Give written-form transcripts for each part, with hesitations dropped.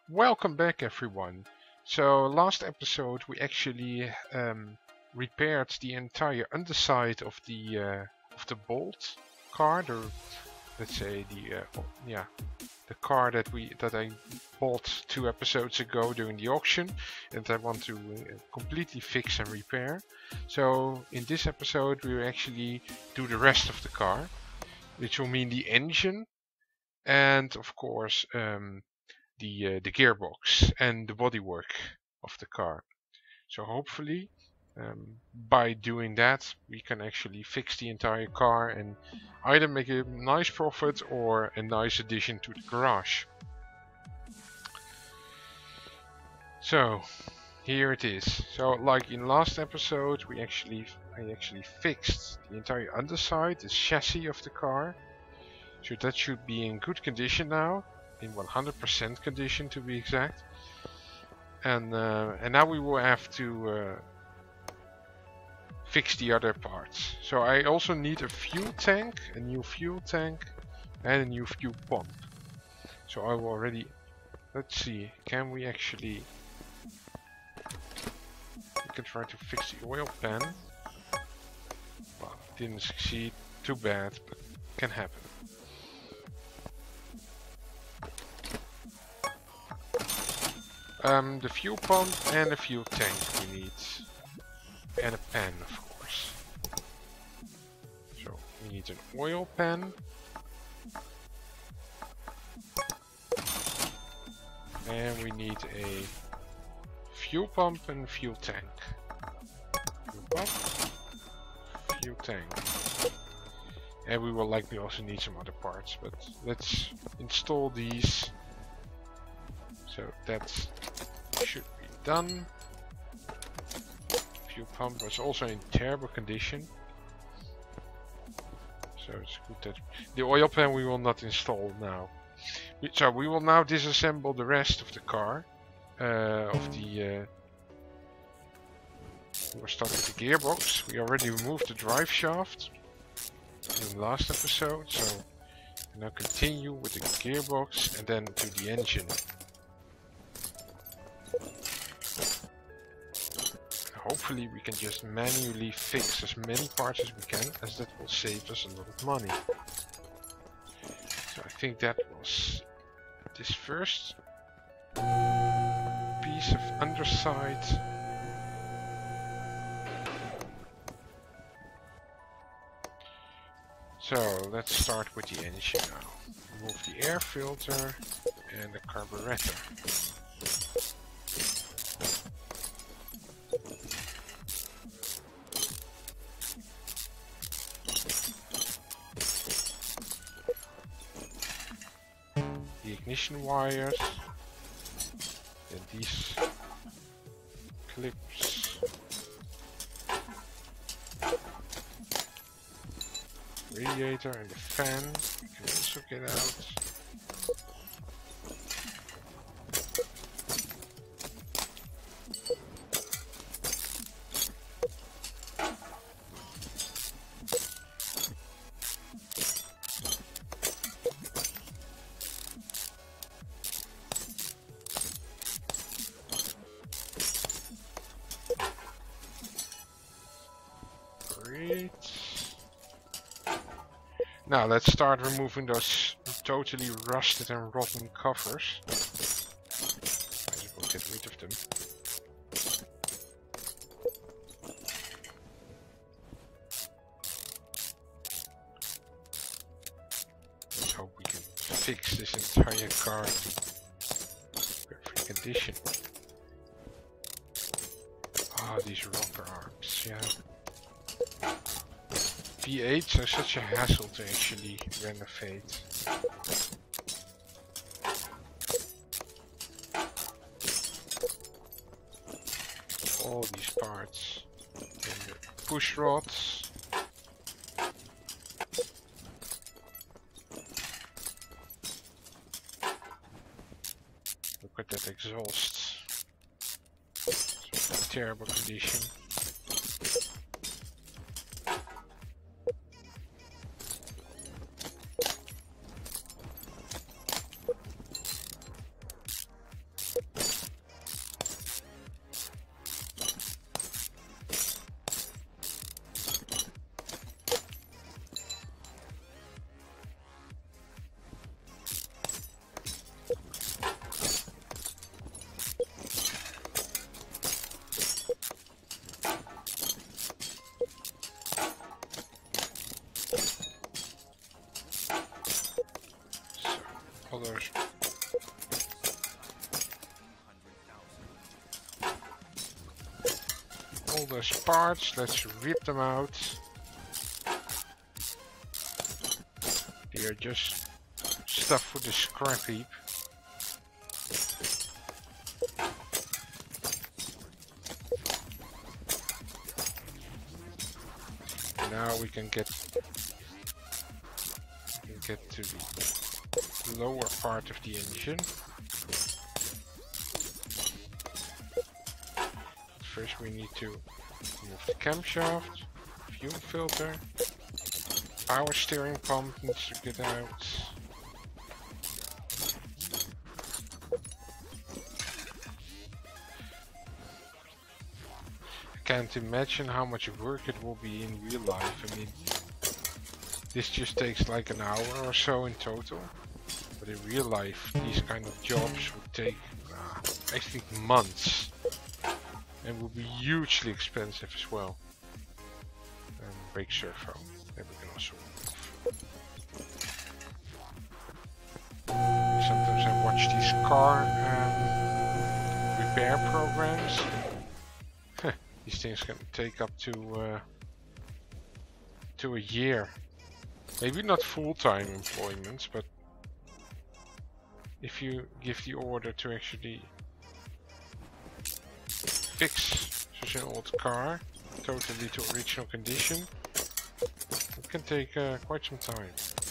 Welcome back everyone. So last episode we actually repaired the entire underside of the Bolt car. Let's say the car that I bought 2 episodes ago during the auction, and I want to completely fix and repair. So in this episode we will actually do the rest of the car, which will mean the engine and of course the gearbox and the bodywork of the car. So hopefully by doing that we can actually fix the entire car and either make a nice profit or a nice addition to the garage. So here it is. So like in last episode I actually fixed the entire underside, the chassis of the car. So that should be in good condition now, in 100% condition to be exact. And now we will have to fix the other parts. So I also need a fuel tank, a new fuel tank, and a new fuel pump. So I will already, let's see, can we actually, we can try to fix the oil pan. Well, didn't succeed, too bad, but can happen. The fuel pump and a fuel tank we need, and a pan of course. So we need an oil pan, and we need a fuel pump and fuel tank. Fuel pump, fuel tank, and we will likely also need some other parts, but let's install these. So that should be done. Fuel pump was also in terrible condition, so it's good that the oil pan we will not install now. So we will now disassemble the rest of the car. We will start with the gearbox. We already removed the drive shaft in the last episode, so we now continue with the gearbox and then to the engine. Hopefully we can just manually fix as many parts as we can, as that will save us a lot of money. So I think that was this first piece of underside. So let's start with the engine now. Remove the air filter and the carburetor. Ignition wires, and these clips, radiator and the fan can also get out. Now let's start removing those totally rusted and rotten covers. I will get rid of them. Let's hope we can fix this entire car to perfect condition. Ah, these rocker arms, yeah. V8s are such a hassle to actually renovate. All these parts and the push rods. Look at that exhaust. It's in terrible condition. all those parts. Let's rip them out. They are just stuff for the scrap heap. Now we can get to the lower part of the engine. First we need to remove the camshaft, fuel filter, power steering pump needs to get out. I can't imagine how much work it will be in real life. I mean, this just takes like an hour or so in total. But in real life, these kind of jobs would take, I think, months. And would be hugely expensive as well. Brake servo, that we can also remove. Sometimes I watch these car repair programs. These things can take up to a year. Maybe not full-time employment, but if you give the order to actually fix such an old car totally to original condition, it can take quite some time.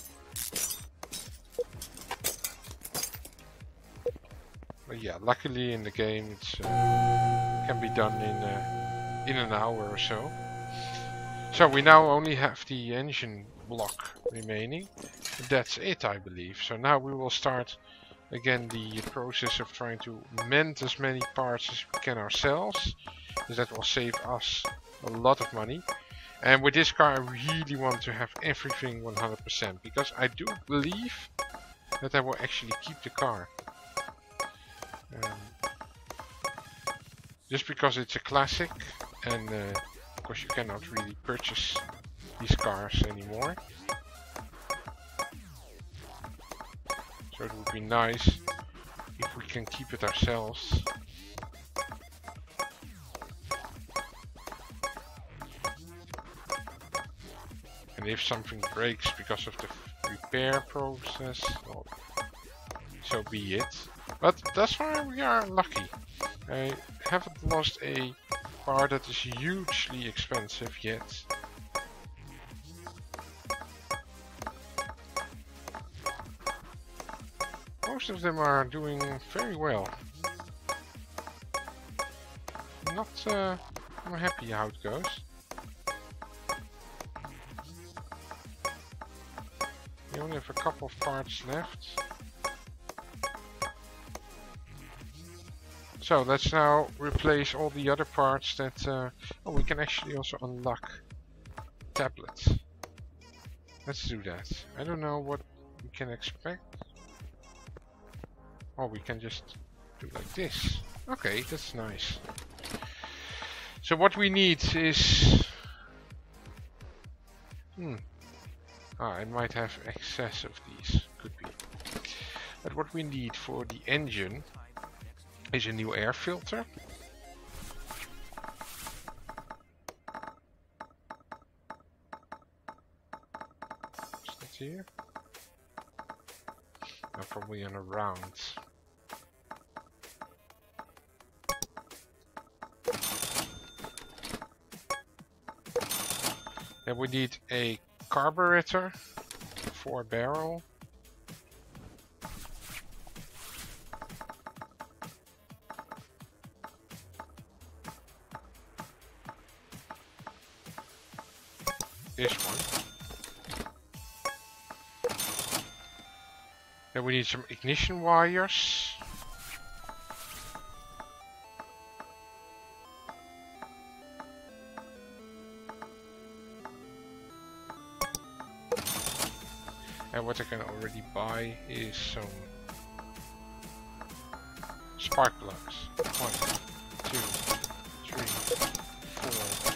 But yeah, luckily in the game it can be done in an hour or so. So we now only have the engine block remaining. That's it, I believe. So now we will start again the process of trying to mend as many parts as we can ourselves, because that will save us a lot of money. And with this car I really want to have everything 100%, because I do believe that I will actually keep the car. Just because it's a classic, and of course you cannot really purchase these cars anymore. So it would be nice if we can keep it ourselves. And if something breaks because of the repair process, well, so be it. But thus far we are lucky. I haven't lost a car that is hugely expensive yet. Most of them are doing very well. I'm happy how it goes. We only have a couple of parts left. So let's now replace all the other parts that... oh, we can actually also unlock tablets. Let's do that. I don't know what we can expect. Oh, we can just do like this. Okay, that's nice. So what we need is... I might have excess of these. Could be. But what we need for the engine is a new air filter. Is that here? No, probably on a round. Then we need a carburetor, 4-barrel. This one. Then we need some ignition wires. And what I can already buy is some spark plugs. 1, 2, 3, 4,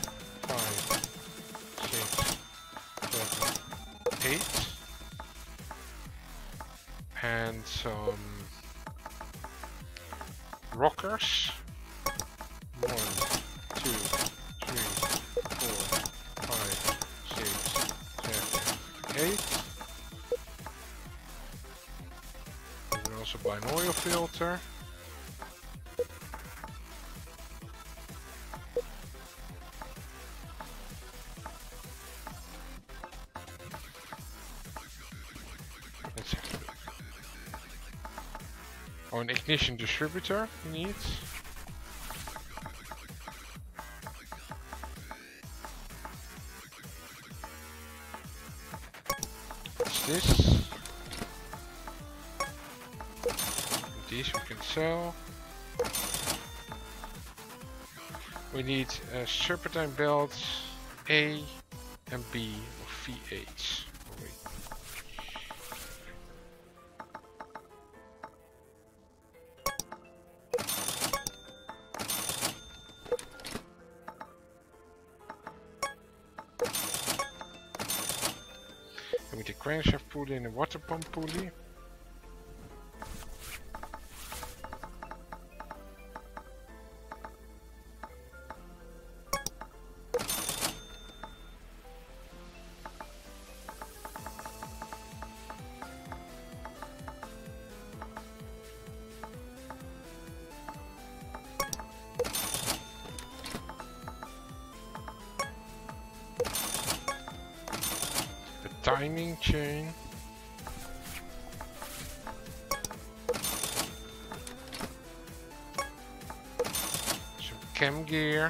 5, 6, 7, 8. And some rockers. 1, 2, 3, filter. Let's have a look. Oh, an ignition distributor we need. What's this? These we can sell. We need serpentine belts A and B of V8. Oh, wait. And with the crankshaft pulley and the water pump pulley. Timing chain. Some cam gear.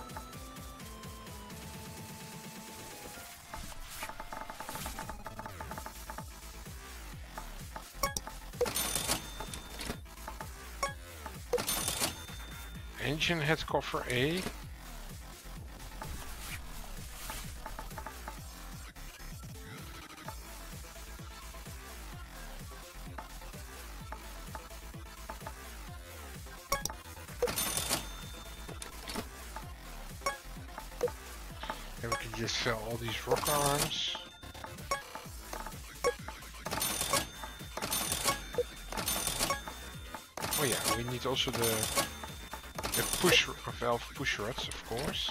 Engine head cover A. And we can just sell all these rock arms. Oh yeah, we need also the push valve push rods, of course.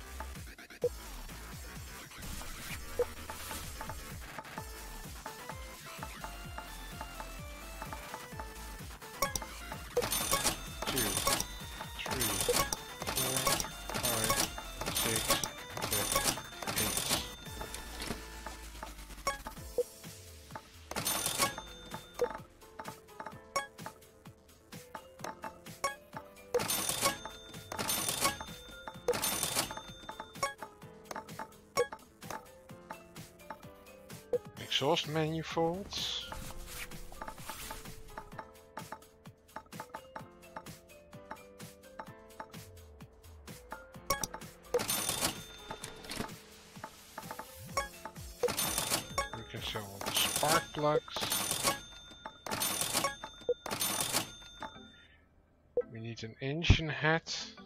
Exhaust manifolds. We can sell all the spark plugs. We need an engine head.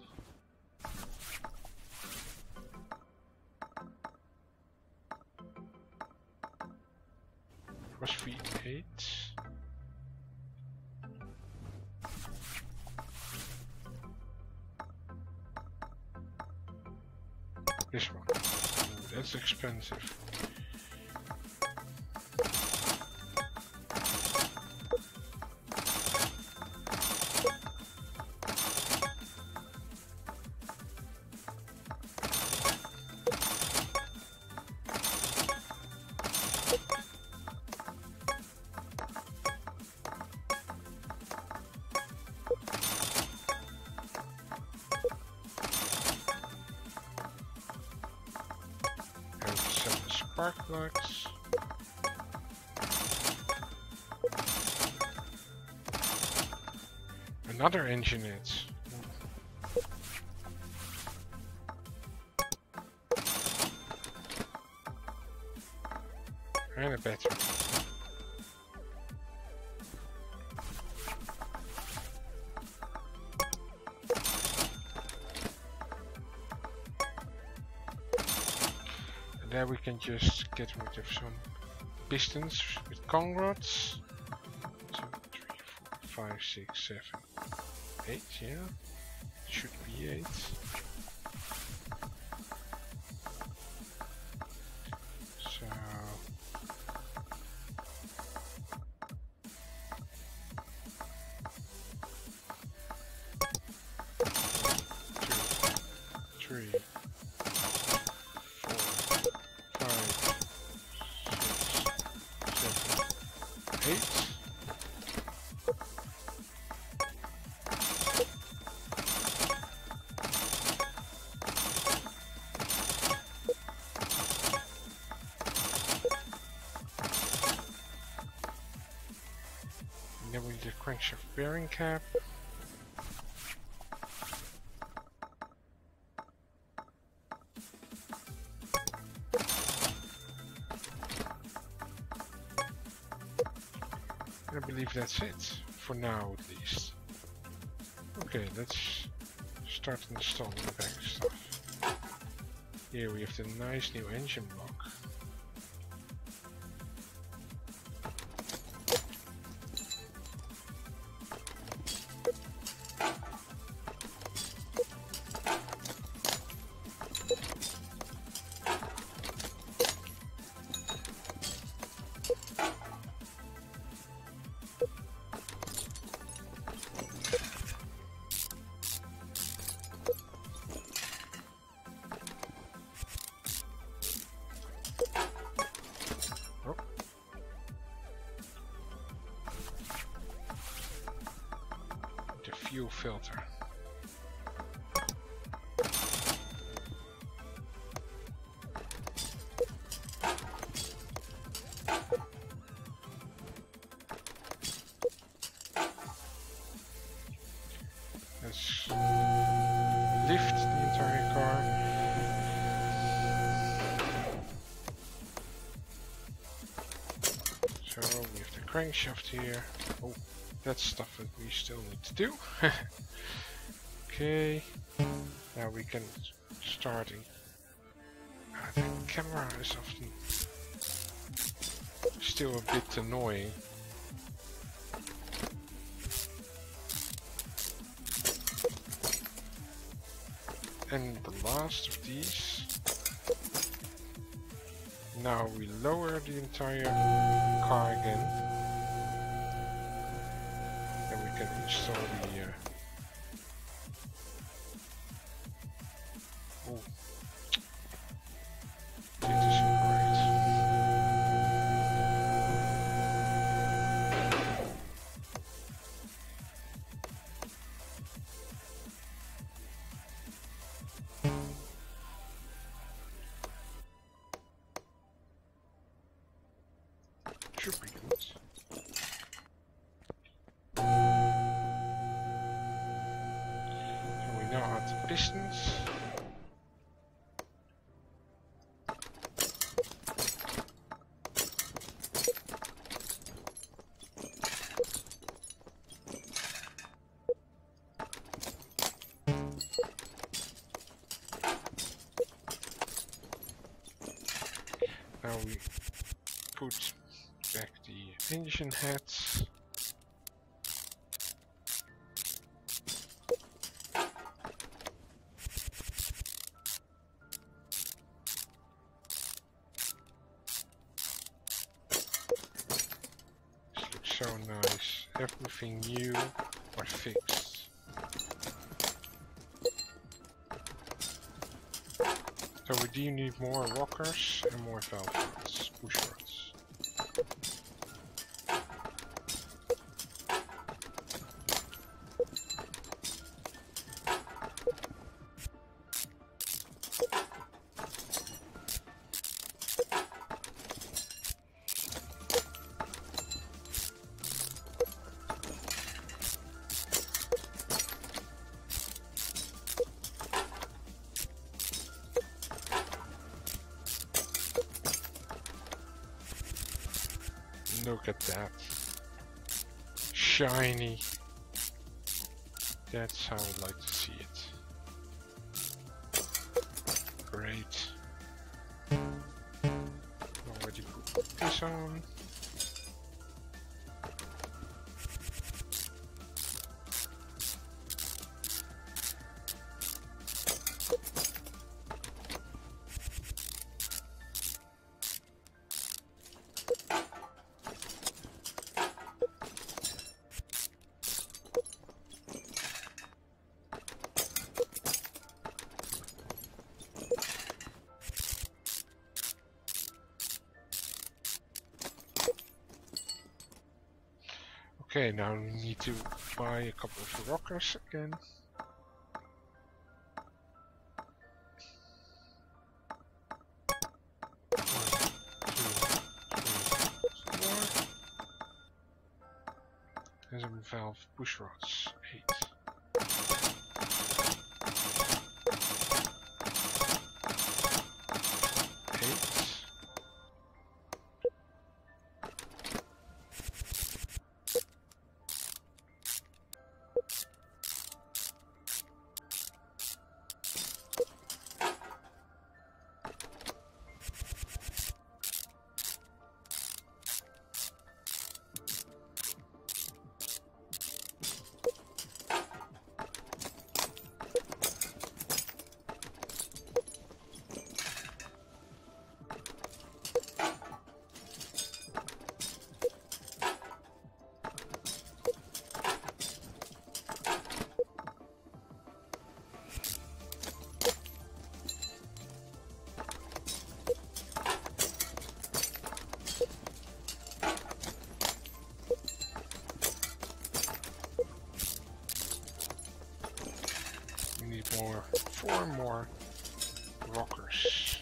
Was V8. This one. Ooh, that's expensive. Spark plugs. Another engine head. And a battery. There we can just get rid of some pistons with Kong rods. 2, 3, 4, 5, 6, 7, 8, yeah. Should be 8. So crankshaft bearing cap. I believe that's it, for now at least. Okay, let's start installing the back stuff. Here we have the nice new engine block. Fuel filter. Let's lift the entire car. So we have the crankshaft here. Oh, that's stuff that we still need to do. Okay, now we can start. The camera is often still a bit annoying. And the last of these. Now we lower the entire car again. And we can install the oh, this isn't right. Should be good. So we now add the pistons. Now we put back the engine heads. This looks so nice. Everything new or fixed. So we do need more rockers and more valve rods, push rods. Look at that. Shiny. That's how I'd like to see it. Great. Already put this on. Okay, now we need to buy a couple of rockers again. And some valve push rods. 8. 8. More, 4 more rockers.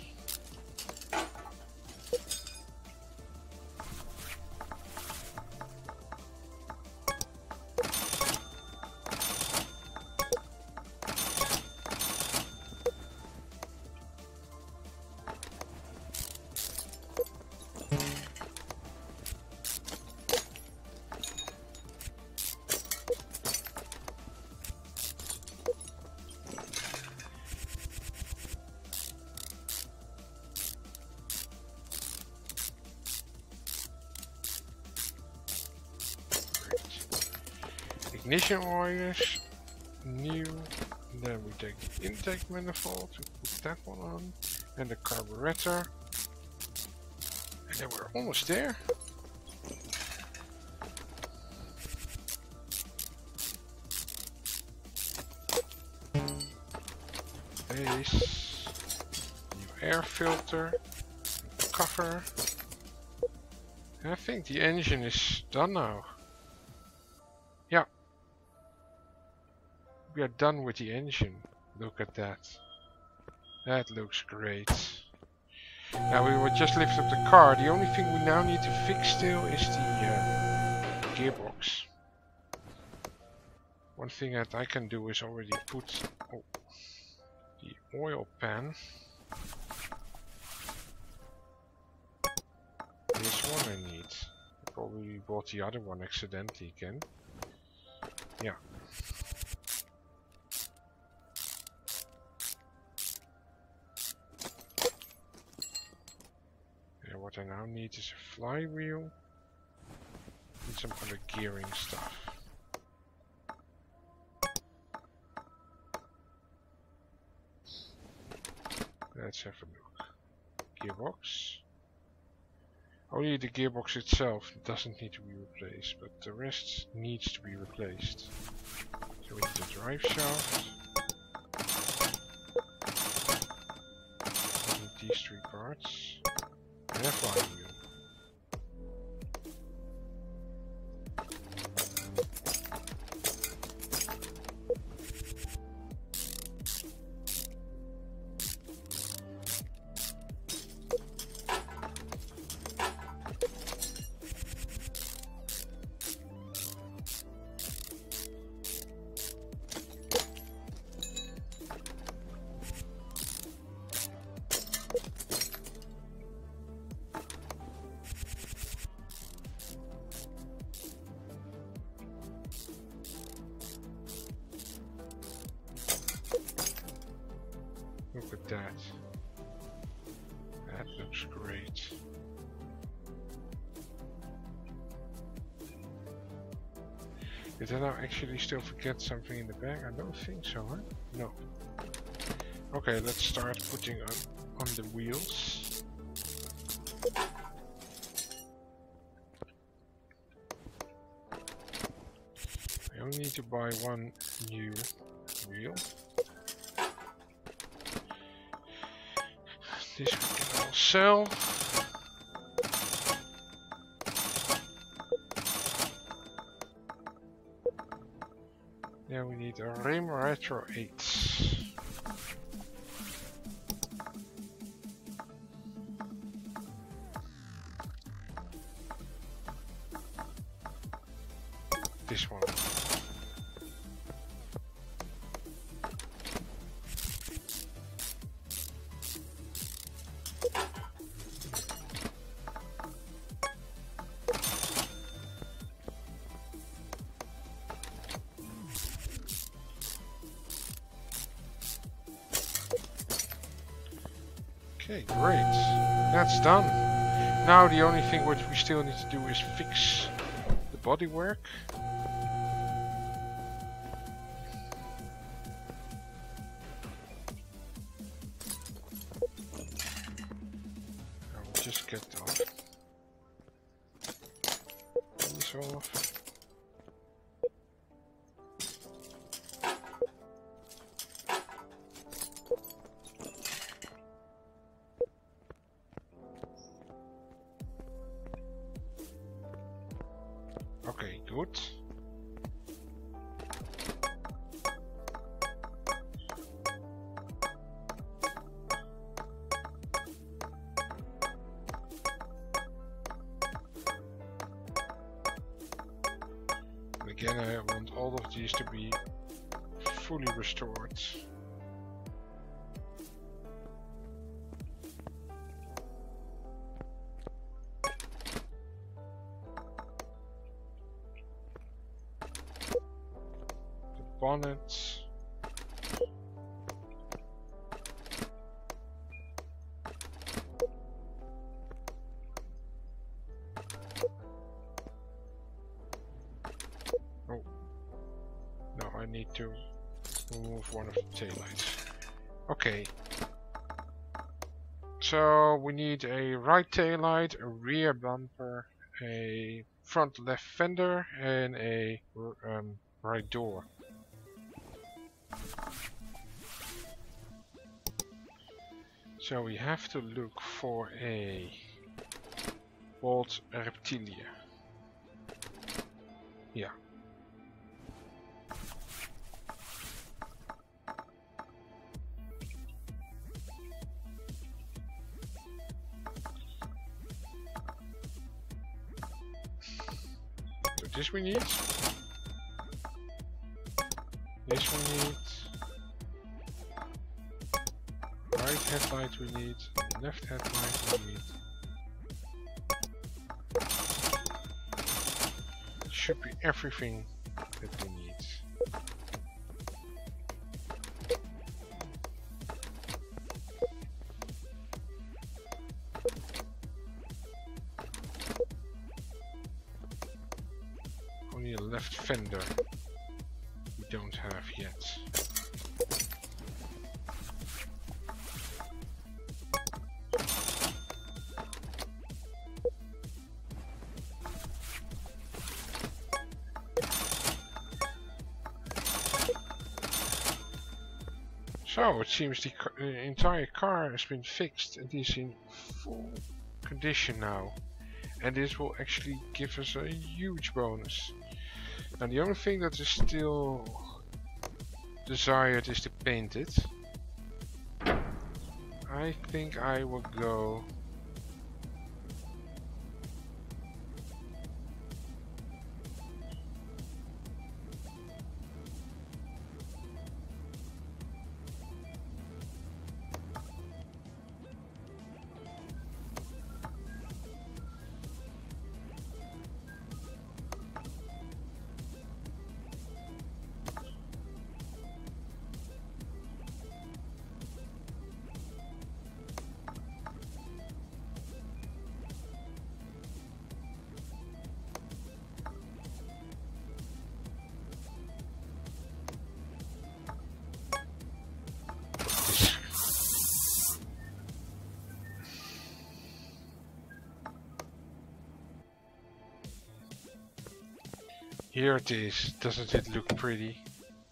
Ignition wires, new, then we take the intake manifold to put that one on, and the carburetor, and then we're almost there. Base, new air filter, cover, and I think the engine is done now. Yeah. We are done with the engine. Look at that. That looks great. Now we will just lift up the car. The only thing we now need to fix still is the gearbox. One thing that I can do is already put the oil pan. This one I need. I probably bought the other one accidentally again. Yeah. What I now need is a flywheel and some other gearing stuff. Let's have a look. Gearbox. Only the gearbox itself doesn't need to be replaced, but the rest needs to be replaced. So we need a drive shaft. We need these 3 parts. And a flywheel. Look at that. That looks great. Did I now actually still forget something in the bag? I don't think so, huh? No. Okay, let's start putting on the wheels. I only need to buy 1 new wheel. This we can all sell. Then we need a rim retro 8. This Okay, great. That's done. Now the only thing what we still need to do is fix the bodywork. I will just get off. This off. Okay, good. And again, I want all of these to be fully restored. Bonnet. Oh, no, I need to remove one of the taillights. Okay. So we need a right taillight, a rear bumper, a front left fender, and a right door. So we have to look for a Bolt Reptilia. Yeah. So this we need. This we need. Right headlight we need, left headlight we need. Should be everything that we need. Only a left fender we don't have yet. So it seems the entire car has been fixed and is in full condition now, and this will actually give us a huge bonus. Now the only thing that is still desired is to paint it. I think I will go Here it is. Doesn't it look pretty?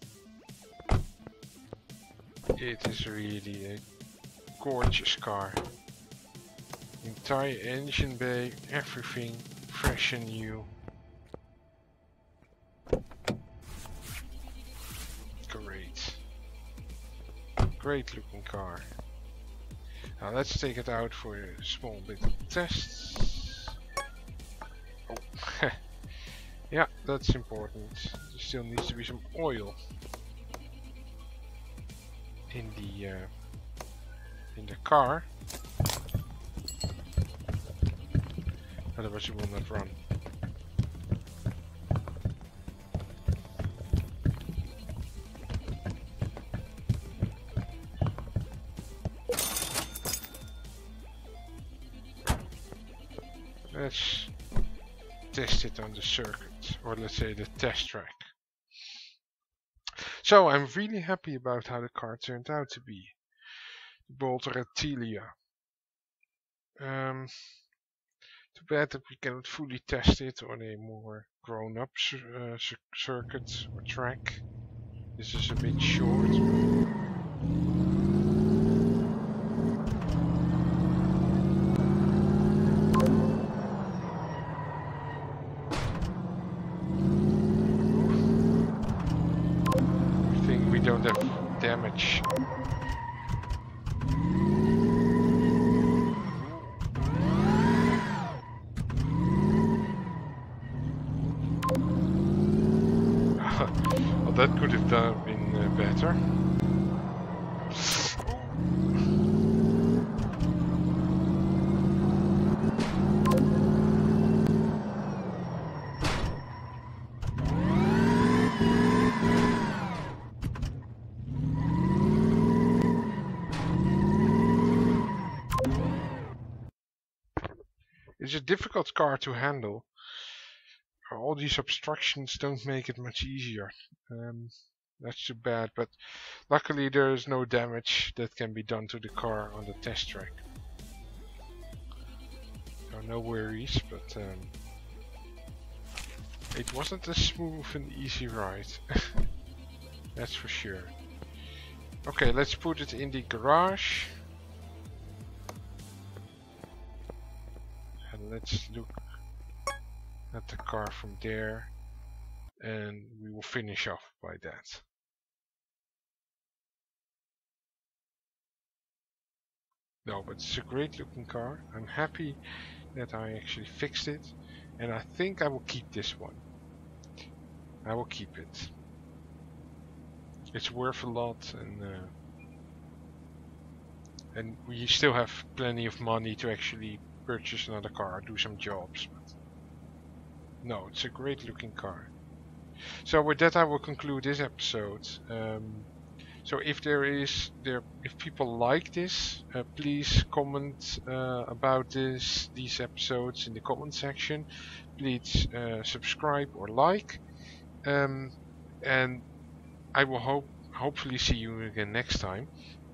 It is really a gorgeous car. Entire engine bay, everything fresh and new. Great. Great looking car. Now let's take it out for a small bit of tests. Oh. Yeah, that's important. There still needs to be some oil in the car, otherwise it will not run. let's test it on the circuit, or let's say the test track. So I'm really happy about how the car turned out to be. The Bolt Reptilia. Too bad that we cannot fully test it on a more grown-up circuit or track. This is a bit short. I think we don't have damage. Well, that could have been better. It's a difficult car to handle. All these obstructions don't make it much easier. That's too bad, but luckily there is no damage that can be done to the car on the test track. So no worries, but it wasn't a smooth and easy ride. That's for sure. Okay, let's put it in the garage. And let's look at the car from there, and we will finish off by that. No, but it's a great looking car. I'm happy that I actually fixed it, and I think I will keep this one. I will keep it. It's worth a lot, and we still have plenty of money to actually purchase another car, do some jobs. But no, it's a great looking car. So with that I will conclude this episode. So if if people like this, please comment about these episodes in the comment section. Please subscribe or like, and I will hopefully see you again next time.